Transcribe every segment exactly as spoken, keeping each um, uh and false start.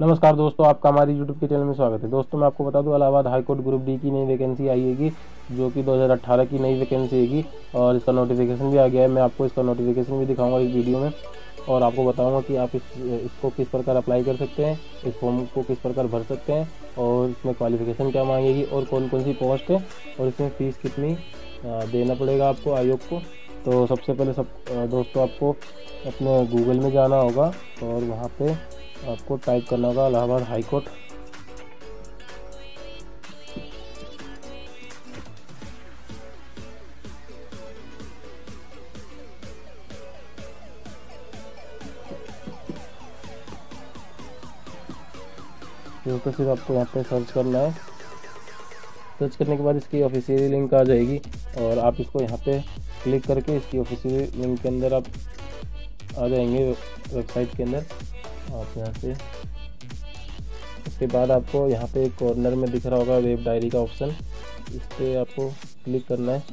नमस्कार दोस्तों, आपका हमारी यूट्यूब के चैनल में स्वागत है। दोस्तों मैं आपको बता दूं, इलाहाबाद हाईकोर्ट ग्रुप डी की नई वैकेंसी आई हैगी, जो कि दो हज़ार अठारह की नई वैकेंसी हैगी और इसका नोटिफिकेशन भी आ गया है। मैं आपको इसका नोटिफिकेशन भी दिखाऊंगा इस वीडियो में और आपको बताऊंगा कि आप इस इसको किस प्रकार अप्लाई कर सकते हैं, इस फॉर्म को किस प्रकार भर सकते हैं और इसमें क्वालिफिकेशन क्या मांगेगी और कौन कौन सी पोस्ट है और इसमें फ़ीस कितनी देना पड़ेगा आपको आयोग को। तो सबसे पहले सब दोस्तों आपको अपने गूगल में जाना होगा और वहाँ पे आपको टाइप करना होगा इलाहाबाद हाई कोर्ट। तो सिर्फ आपको यहाँ पे सर्च करना है। सर्च करने के बाद इसकी ऑफिशियल लिंक आ जाएगी और आप इसको यहाँ पे क्लिक करके इसकी ऑफिशियल लिंक के अंदर आप आ जाएंगे, वेबसाइट के अंदर। आप यहाँ से उसके बाद आपको यहाँ पे एक कॉर्नर में दिख रहा होगा वेब डायरी का ऑप्शन, इस पर आपको क्लिक करना है।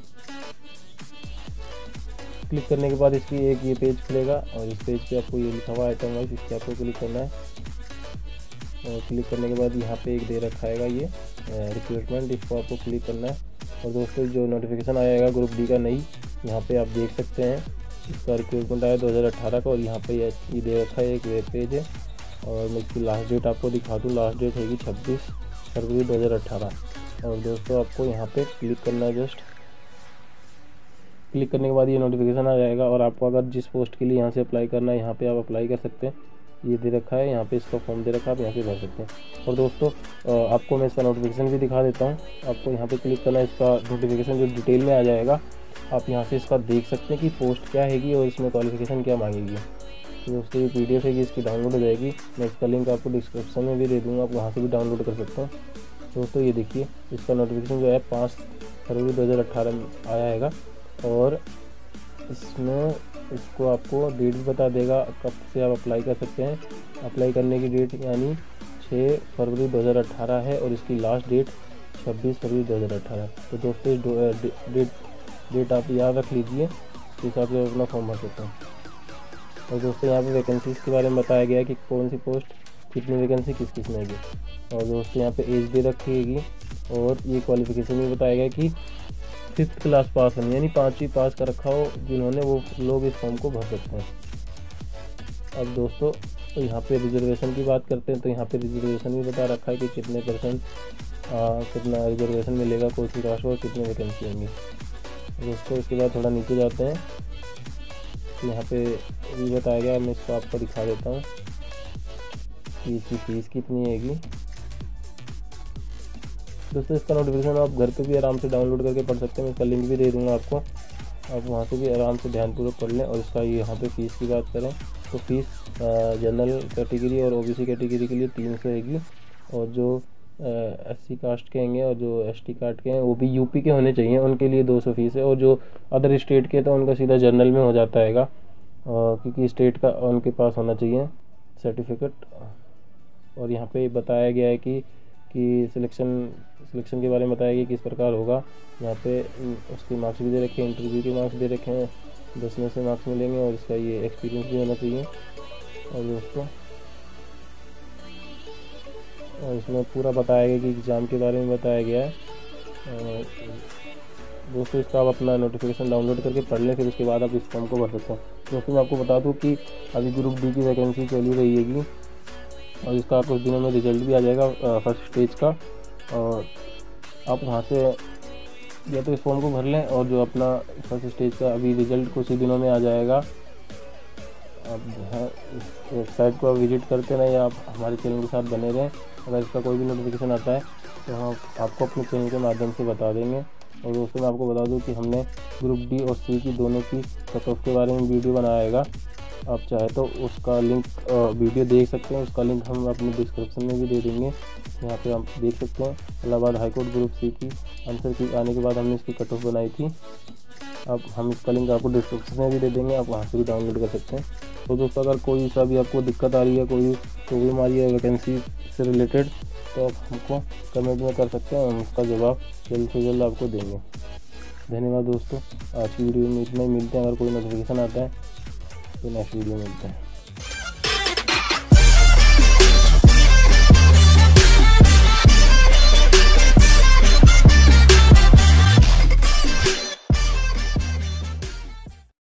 क्लिक करने के बाद इसकी एक ये पेज खुलेगा और इस पेज पे आपको ये लिखा हुआ आइटम वाइज, इस पर आपको क्लिक करना है। और क्लिक करने के बाद यहाँ पे एक दे रखा है ये रिक्रूटमेंट, इसको आपको क्लिक करना है। और दोस्तों जो नोटिफिकेशन आएगा ग्रुप डी का नई, यहाँ पे आप देख सकते हैं इसका रिक्रूटमेंट आया दो हज़ार अठारह का और यहाँ पे ये दे रखा है एक वेब पेज है। और मैं इसकी लास्ट डेट आपको दिखा दूँ, लास्ट डेट हैगी छब्बीस फरवरी दो हज़ार अठारह। और दोस्तों आपको यहाँ पे क्लिक करना है। जस्ट क्लिक करने के बाद ये नोटिफिकेशन आ जाएगा और आपको अगर जिस पोस्ट के लिए यहाँ से अप्लाई करना है, यहाँ पे आप अप्लाई कर सकते हैं। ये दे रखा है यहाँ पे, इसका फॉर्म दे रखा है, आप यहाँ से भर सकते हैं। और दोस्तों आपको मैं इसका नोटिफिकेशन भी दिखा देता हूँ। आपको यहाँ पे क्लिक करना है, इसका नोटिफिकेशन जो डिटेल में आ जाएगा, आप यहाँ से इसका देख सकते हैं कि पोस्ट क्या हैगी और इसमें क्वालिफिकेशन क्या मांगेगी। तो दोस्तों ये पी डी एफ है, इसकी डाउनलोड हो जाएगी। मैं इसका लिंक आपको डिस्क्रिप्शन में भी दे दूँगा, आप वहाँ से भी डाउनलोड कर सकते हैं। दोस्तों ये देखिए, इसका नोटिफिकेशन जो है पाँच फरवरी दो हज़ार अठारह में आया हैगा और इसमें इसको आपको डेट भी बता देगा कब से आप अप्लाई कर सकते हैं। अप्लाई करने की डेट यानी छः फरवरी दो हज़ार अठारह है और इसकी लास्ट डेट छब्बीस फरवरी दो हज़ार अठारह। तो दोस्तों इस डेट डेट आप याद रख लीजिए, इस हिसाब से अपना फॉर्म भर सकते हैं। और दोस्तों यहाँ पे वैकेंसीज़ के बारे में बताया गया है कि कौन सी पोस्ट कितनी वैकेंसी किस किस में है। और दोस्तों यहाँ पे एज भी रखी और ये क्वालिफिकेशन भी बताया गया कि फिफ्थ क्लास पास होनी, यानी पाँचवीं पास का रखा हो जिन्होंने, वो लोग इस फॉर्म को भर सकते हैं। अब दोस्तों तो यहाँ पे रिजर्वेशन की बात करते हैं, तो यहाँ पे रिजर्वेशन भी बता रखा है कि कितने परसेंट कितना रिजर्वेशन मिलेगा, कौन सी कास्ट और कितनी वैकेंसी होंगी। दोस्तों इसके बाद थोड़ा नीचे जाते हैं, तो यहाँ पे भी बताया गया, मैं इसको आपको दिखा देता हूँ कि इसकी फ़ीस कितनी हैगी। दोस्तों इसका नोटिफिकेशन आप घर पे भी आराम से डाउनलोड करके पढ़ सकते हैं, मैं इसका लिंक भी दे दूंगा आपको, आप वहाँ से भी आराम से ध्यानपूर्वक पढ़ लें। और इसका यहाँ पे फ़ीस की बात करें तो फीस जनरल कैटेगरी और ओबीसी कैटेगरी के लिए तीन सौ हैगी और जो एससी कास्ट के हैं और जो एसटी कास्ट के हैं वो भी यूपी के होने चाहिए, उनके लिए दो सौ फीस है। और जो अदर स्टेट के तो उनका सीधा जनरल में हो जाता हैगा, क्योंकि स्टेट का उनके पास होना चाहिए सर्टिफिकेट। और यहाँ पे बताया गया है कि कि सिलेक्शन सिलेक्शन के बारे में बताया गया किस प्रकार होगा। यहाँ पे उसके मार्क्स भी दे रखे हैं, इंटरव्यू के मार्क्स दे रखे हैं, दस में से मार्क्स मिलेंगे और इसका ये एक्सपीरियंस भी होना चाहिए। और दोस्तों और इसमें पूरा बताया गया कि एग्ज़ाम के बारे में बताया गया है। और दोस्तों इसका आप अपना नोटिफिकेशन डाउनलोड करके पढ़ लें, फिर उसके बाद आप इस फॉर्म को भर सकते हैं। दोस्तों मैं आपको बता दूँ कि अभी ग्रुप डी की वैकेंसी चली रही हैगी और इसका कुछ दिनों में रिजल्ट भी आ जाएगा फर्स्ट स्टेज का। और आप वहाँ से या तो इस फॉर्म को भर लें और जो अपना फर्स्ट स्टेज का अभी रिजल्ट कुछ ही दिनों में आ जाएगा। आप जो है इस वेबसाइट को विजिट करते रहें या आप हमारे चैनल के साथ बने रहें। अगर इसका कोई भी नोटिफिकेशन आता है तो हम आपको अपने चैनल के माध्यम से बता देंगे। और दोस्तों मैं आपको बता दूं कि हमने ग्रुप डी और सी की दोनों की कट ऑफ के बारे में वीडियो बनाएगा, आप चाहे तो उसका लिंक वीडियो देख सकते हैं, उसका लिंक हम अपने डिस्क्रिप्शन में भी दे देंगे। यहाँ पे आप देख सकते हैं इलाहाबाद हाईकोर्ट ग्रुप सी की आंसर की आने के बाद हमने इसकी कट ऑफ बनाई थी। अब हम इसका लिंक आपको डिस्क्रिप्शन में भी दे देंगे, आप वहाँ से भी डाउनलोड कर सकते हैं। तो दोस्तों अगर कोई सा भी आपको दिक्कत आ रही है, कोई प्रॉब्लम आ रही है वैकेंसी से रिलेटेड, तो आप हमको कमेंट में कर सकते हैं, हम उसका जवाब जल्द से जल्द आपको देंगे। धन्यवाद दोस्तों, आज की वीडियो में इतना ही। मिलते हैं, अगर कोई नोटिफिकेशन आता है तो नेक्स्ट वीडियो में मिलते हैं।